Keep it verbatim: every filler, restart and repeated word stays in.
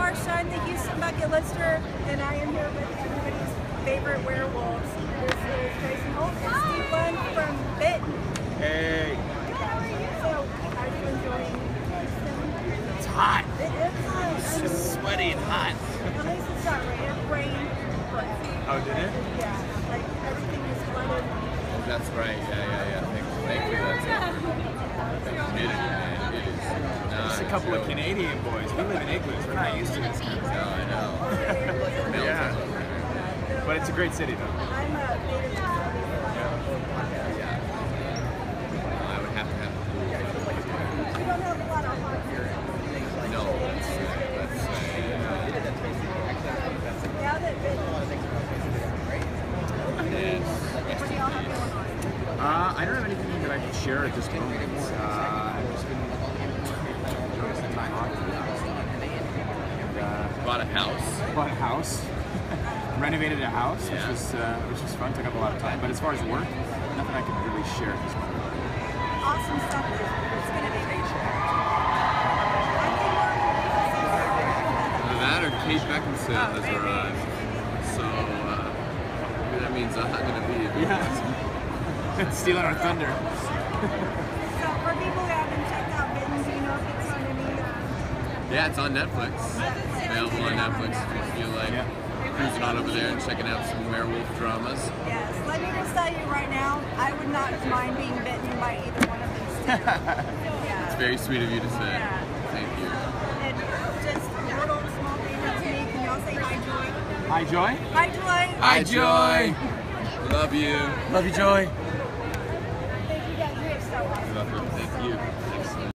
our son, the Houston bucket lister, and I am here with everybody's favorite werewolves. This is Greyston Holt and Steve Lund from Bitten. Hey. How are you? So, are you enjoying Houston? It's hot. It is hot. It's just sweaty and hot. At least it's not rain. It rained forever. Oh, did it? Yeah, like everything is flooded. That's right. Yeah, yeah, yeah. Thank, thank you. That's it. Humidity, man. It is not Just a couple joke. of Canadian boys. We live in igloos. We're not used to this kind of No, stuff. I know. Yeah. But it's a great city, though. I'm a native to Yeah. No, I would have to have a pool. We don't have a lot of hot here. No, let's say, let's say. Now that Bitten, Yes. what do y'all have going on? Uh, I don't have anything that I can share at this moment. Uh, I've just been enjoying some time off, to be honest. And, uh, Bought a house. bought a house, renovated a house, which Yeah. was uh, which was fun. Took up a lot of time. But as far as work, nothing I can really share at this moment. Awesome stuff. It's going to be great. Either that or Kate Beckinsale has arrived. So, uh, maybe that means I'm not going to be here. Yeah, stealing our thunder. So for people who haven't checked out Bitten, do you know if it's on any? Uh, Yeah, it's on Netflix. Available on Netflix if you feel like Yeah. cruising on over there and checking out some werewolf dramas. yes. Let me just tell you right now, I would not mind being bitten by either one of these two. Yeah. It's very sweet of you to say. Yeah. Thank you. And just a little small favor to me. Can y'all say hi, Joy? Hi, Joy. Hi, Joy. Hi, Joy. Love you. Love you, Joy. Thank you guys. You're so awesome. Love you. Thank you.